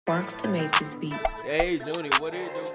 Barkston made this beat. Hey, Junie, what do you do?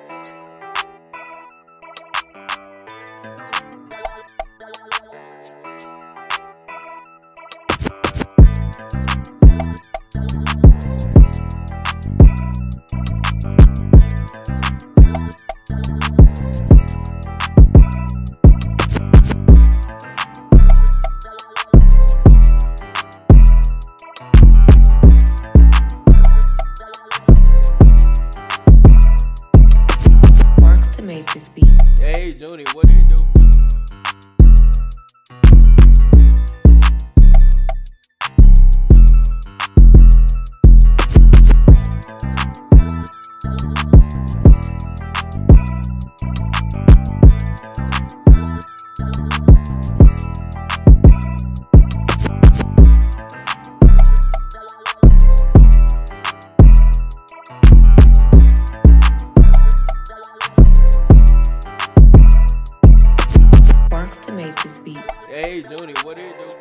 Made this beat. Hey, Junie, what do you do? Made this beat. Hey, Junie, what do you do?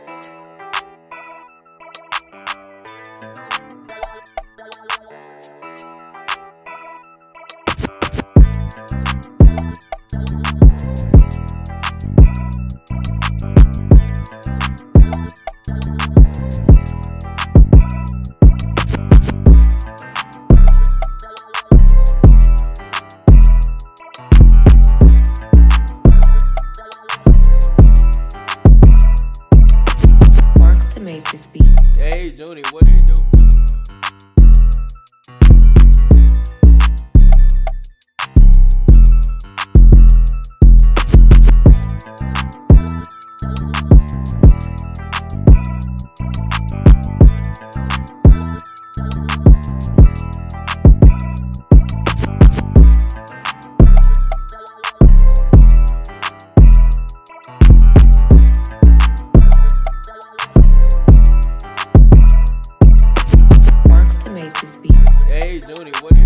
Made this beat. Hey, Junie, what do you do? Made this beat. Hey, Junie, what do you do?